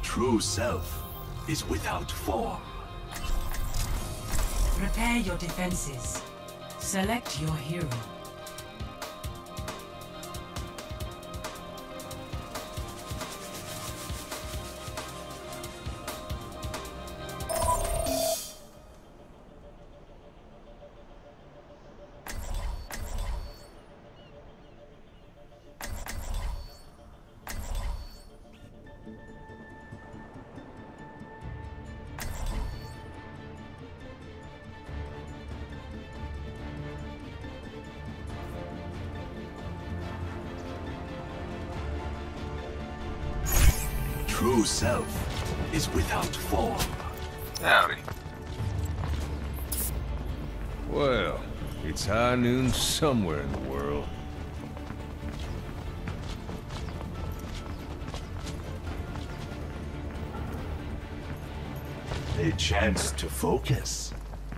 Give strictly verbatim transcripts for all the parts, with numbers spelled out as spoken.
true self is without form. Prepare your defenses. Select your hero. True self is without form. Howdy. Well, it's high noon somewhere in the world. A chance to focus.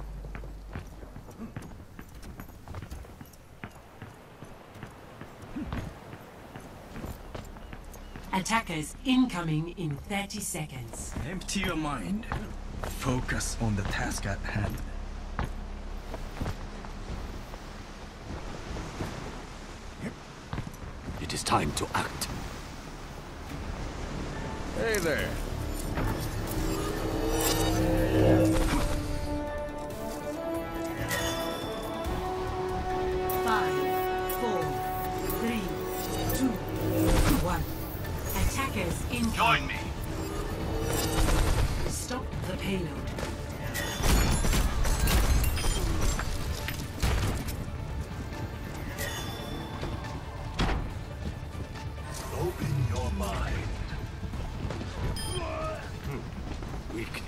Attackers incoming in thirty seconds. Empty your mind. Focus on the task at hand. It is time to act. Hey there. Five, four, three, two, one. Attackers incoming. Join me. Stop the payload. Open your mind. Weakling.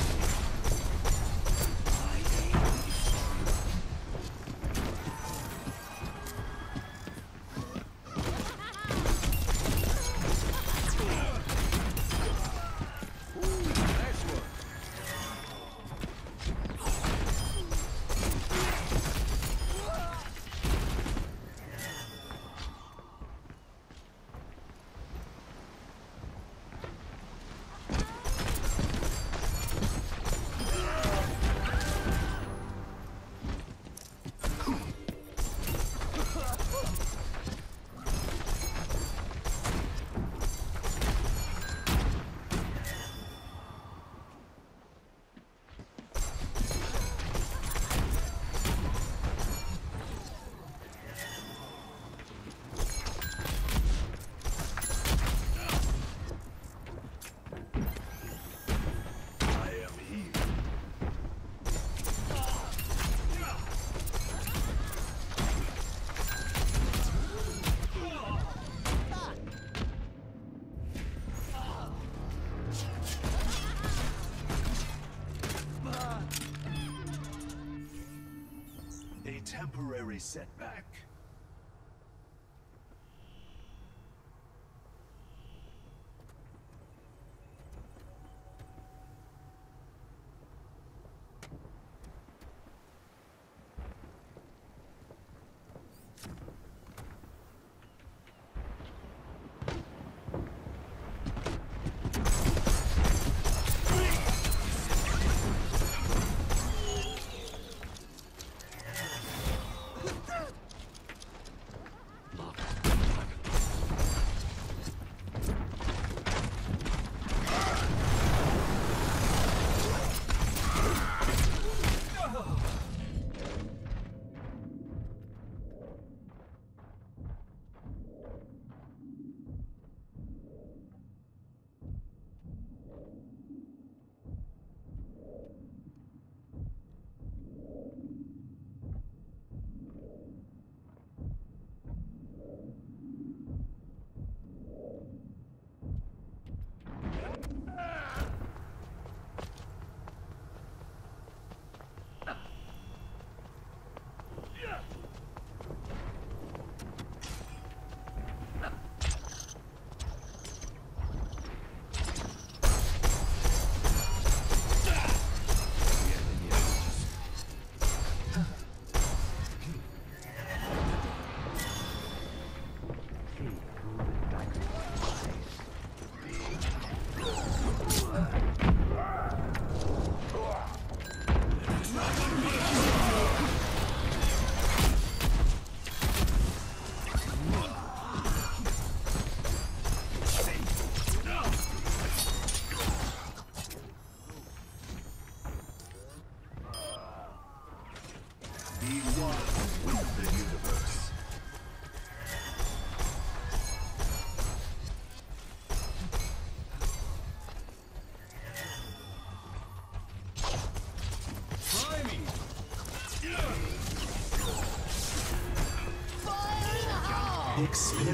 A temporary setback.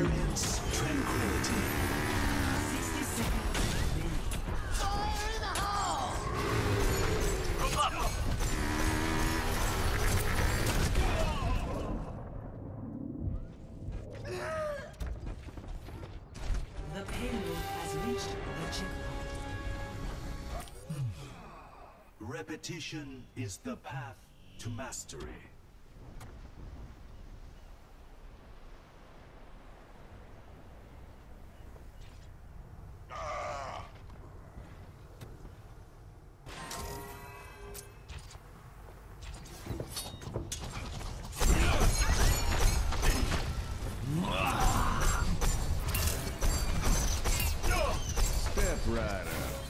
Experience tranquility. sixty seconds remaining. The payload has reached the checkpoint. Repetition is the path to mastery. Step right up.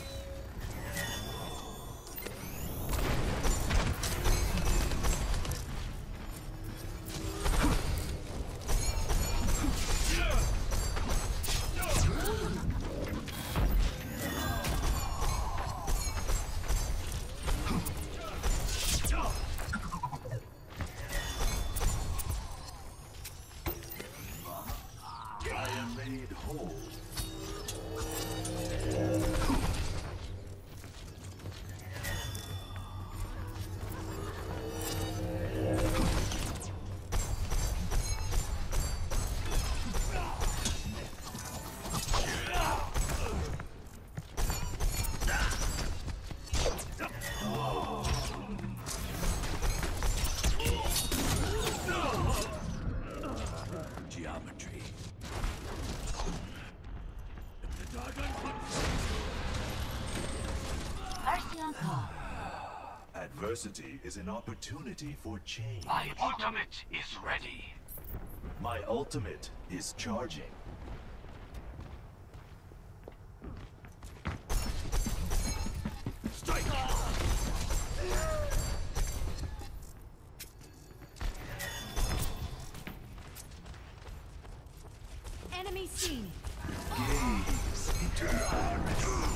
I am made whole. Geometry. Mercy on call. Adversity is an opportunity for change. My ultimate is ready. My ultimate is charging. Strike! Enemy seen. Gaze into the iris.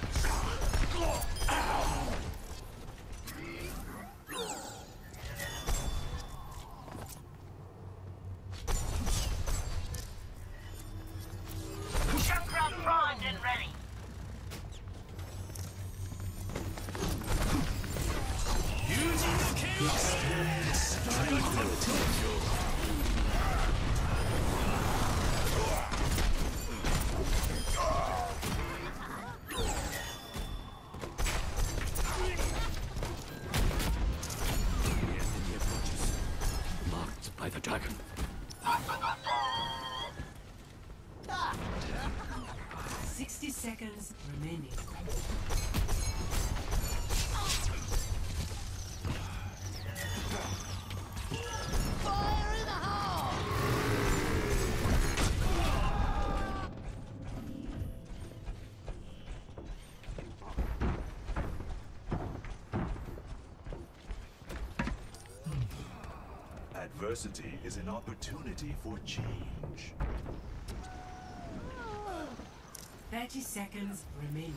Chakra primed and ready. Experience tranquility. Marked by the dragon. sixty seconds remaining. Fire in the hole! Adversity is an opportunity for change. thirty seconds remaining.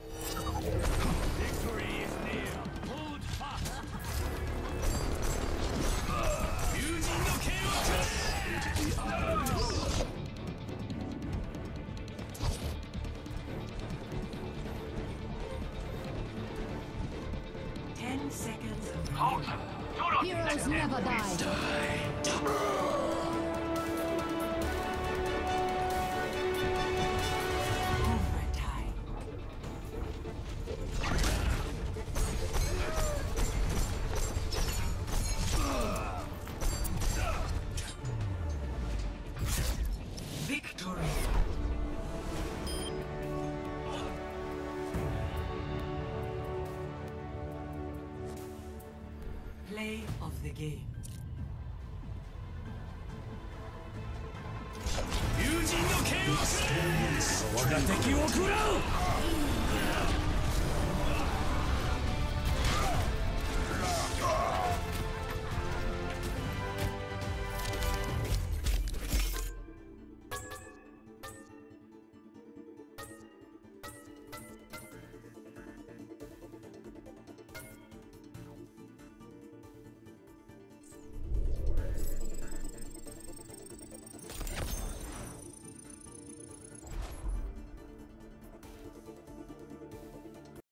Victory is near. Hold fast. Fusing the chaos. Into the iris. ten seconds Hold remaining. them. Do not Heroes let never them die. Overtime. Victory. Play of the game. 友人の剣をくれ。我が敵を食らう。